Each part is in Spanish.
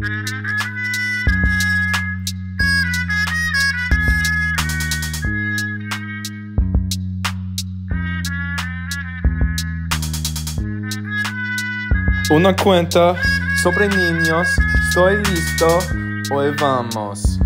Una cuenta sobre niños. Estoy listo. Hoy vamos.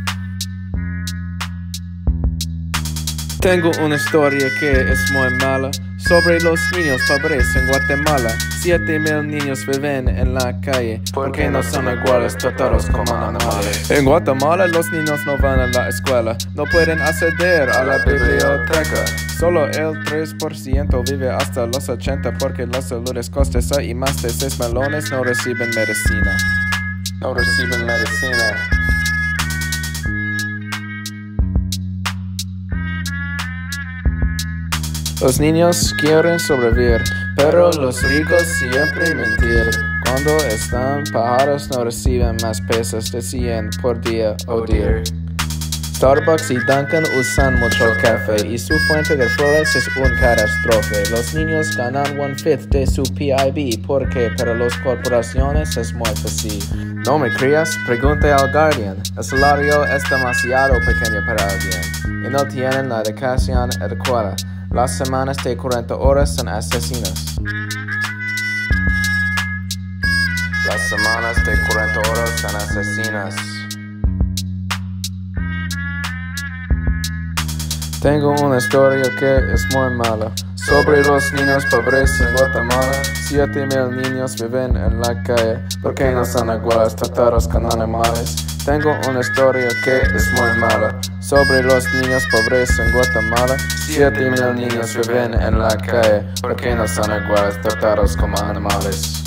Tengo una historia que es muy mala sobre los niños pobres en Guatemala. 7,000 niños viven en la calle porque no son iguales, tratados como animales. En Guatemala los niños no van a la escuela, no pueden acceder a la biblioteca. Solo el 3% vive hasta los 80 porque la salud es costosa y más de 6 millones no reciben medicina. Los niños quieren sobrevivir, pero los ricos siempre mentir. Cuando están pájaros no reciben más pesos de 100 por día, oh dear. Starbucks y Dunkin usan mucho café y su fuente de flores es un catastrophe. Los niños ganan 1/5 de su PIB porque para las corporaciones es muy fácil. ¿No me creas? Pregunte al Guardian. El salario es demasiado pequeño para alguien y no tienen la educación adecuada. Las semanas de 40 horas son asesinas. Las semanas de 40 horas son asesinas. Tengo una historia que es muy mala sobre los niños pobres en Guatemala. 7,000 niños viven en la calle porque no son iguales, tratados como animales. Tengo una historia que es muy mala sobre los niños pobres en Guatemala. 7,000 niños viven en la calle porque no son iguales, tratados como animales.